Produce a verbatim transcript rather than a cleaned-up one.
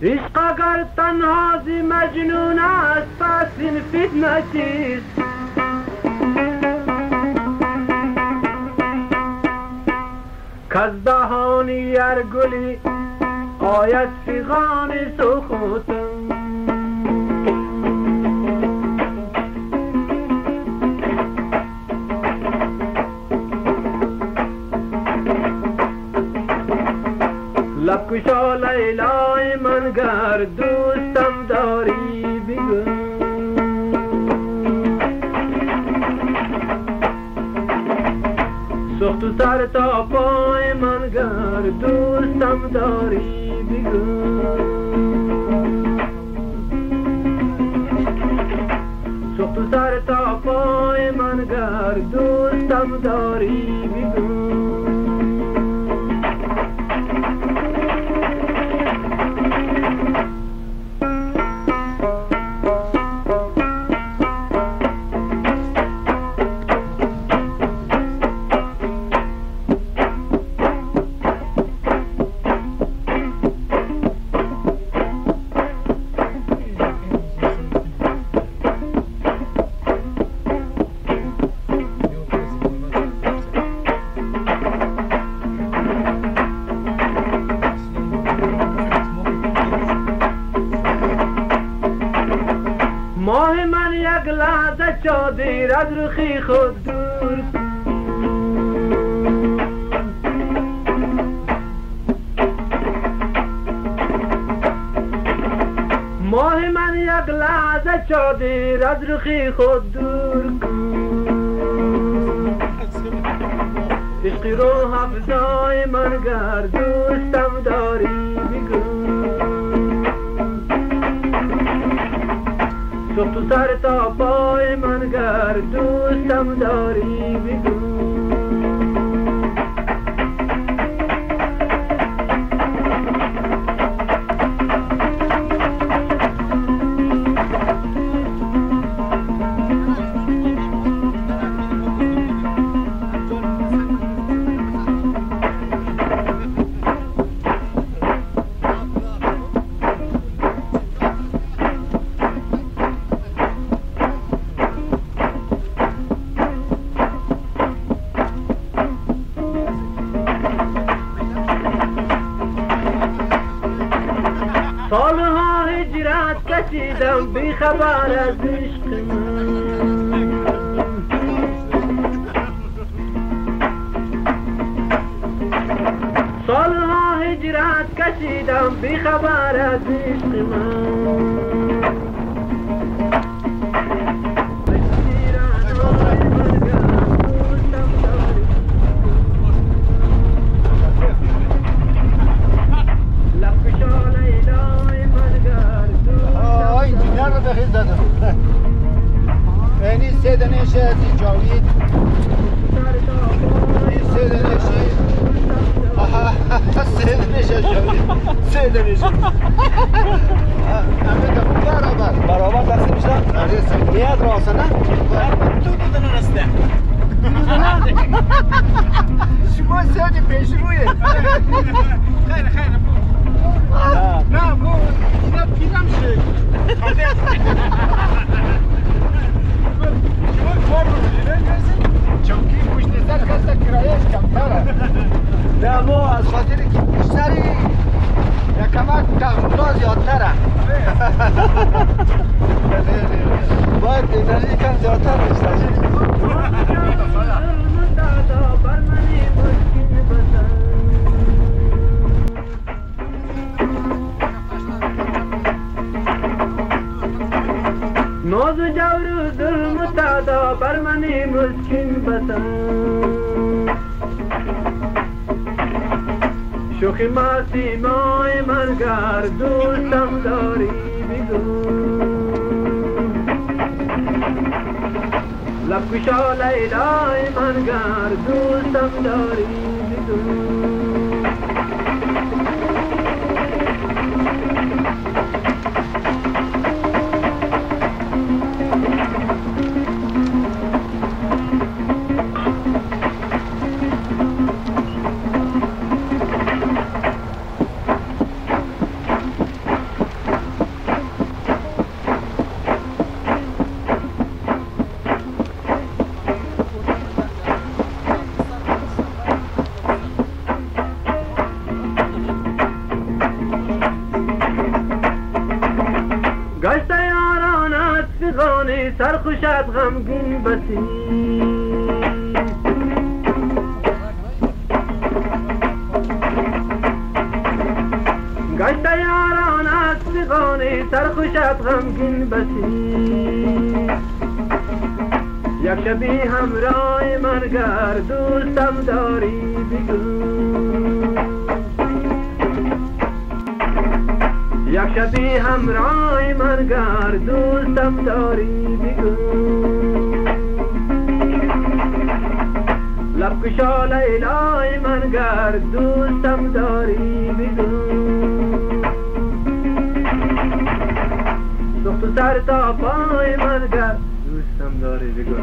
عشق اگر تنها زی مجنون است پس این فتنه چیست؟ کز دهانی هر گلی آید فیغان سخوتم لب کشا لیلای من گر دوستم داری بگو سخت و سر تا پای من گر دوستم داری بگو سخت و سر تا پای من گر دوستم داری بگو ماه من یک لحظه چادر از رخی خود دور ماه من یک لحظه چادر از رخی خود دور عشقی رو حفظای من گر دوستم داری بگو سخت و سر تا پای من گر دوستم داری بگو سالها هجرت کشیدم بی خبر از عشق من سالها هجرت کشیدم بی خبر از عشق من این سه دنش از جاوید این سه دنش آها سه دنش از جاوید سه دنش همه دفعه برابر برابر تقسیم میشن؟ نیت راسه نه؟ تو دودن رسته شما سه پیش رویه خیلی خیلی نه بو اینا پیرم شه چونکی پشت سر خسته کرایش کمتره نه ما از خاطر که پشت سری یا کمک تغییرها زیادتره باید انرژی کم زیادتر بشتر ناز و جور و ظلم و تعدا بر من مسکین بسن شوخی مستی مای من گر دوستم داری بگو لب کشا لیلای من گر دوستم داری بگو کشد غمگین بسی گشت یاران از فغانی سرخوشد غمگین بسی یک شبی همراه من گر دوستم داری بگو یک شبی همراه من گر دوستم داری بگو لب کشا لیلای من گر دوستم داری بگو سخت و سر تا پای من گر دوستم داری بگو